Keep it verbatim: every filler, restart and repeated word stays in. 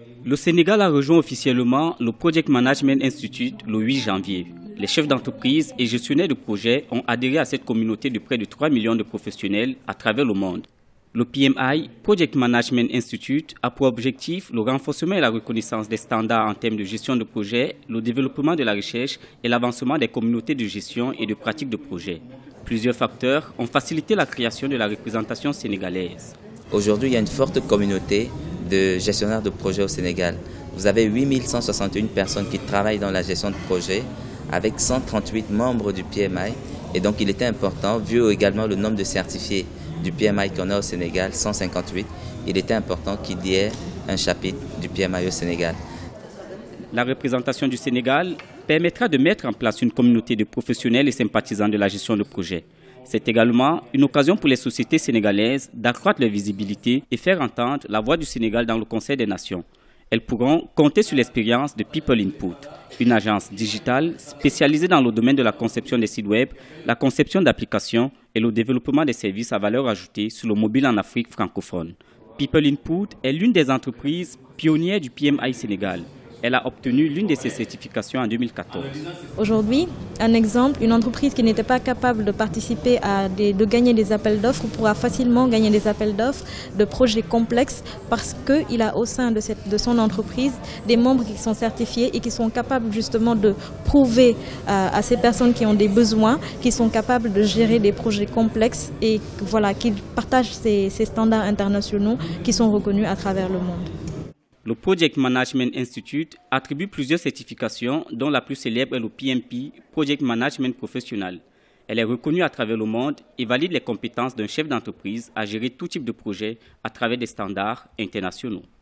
Le Sénégal a rejoint officiellement le Project Management Institute le huit janvier. Les chefs d'entreprise et gestionnaires de projets ont adhéré à cette communauté de près de trois millions de professionnels à travers le monde. Le P M I, Project Management Institute, a pour objectif le renforcement et la reconnaissance des standards en termes de gestion de projet, le développement de la recherche et l'avancement des communautés de gestion et de pratique de projet. Plusieurs facteurs ont facilité la création de la représentation sénégalaise. Aujourd'hui, il y a une forte communauté de gestionnaires de projets au Sénégal. Vous avez huit mille cent soixante et une personnes qui travaillent dans la gestion de projets avec cent trente-huit membres du P M I. Et donc, il était important, vu également le nombre de certifiés du P M I qu'on a au Sénégal, cent cinquante-huit, il était important qu'il y ait un chapitre du P M I au Sénégal. La représentation du Sénégal permettra de mettre en place une communauté de professionnels et sympathisants de la gestion de projet. C'est également une occasion pour les sociétés sénégalaises d'accroître leur visibilité et faire entendre la voix du Sénégal dans le Conseil des Nations. Elles pourront compter sur l'expérience de People Input, une agence digitale spécialisée dans le domaine de la conception des sites web, la conception d'applications et le développement des services à valeur ajoutée sur le mobile en Afrique francophone. People Input est l'une des entreprises pionnières du P M I Sénégal. Elle a obtenu l'une de ses certifications en deux mille quatorze. Aujourd'hui, un exemple, une entreprise qui n'était pas capable de participer à des, de gagner des appels d'offres pourra facilement gagner des appels d'offres de projets complexes parce qu'il a au sein de, cette, de son entreprise des membres qui sont certifiés et qui sont capables justement de prouver euh, à ces personnes qui ont des besoins, qui sont capables de gérer des projets complexes et voilà, qui partagent ces, ces standards internationaux qui sont reconnus à travers le monde. Le Project Management Institute attribue plusieurs certifications, dont la plus célèbre est le P M P, Project Management Professional. Elle est reconnue à travers le monde et valide les compétences d'un chef d'entreprise à gérer tout type de projet à travers des standards internationaux.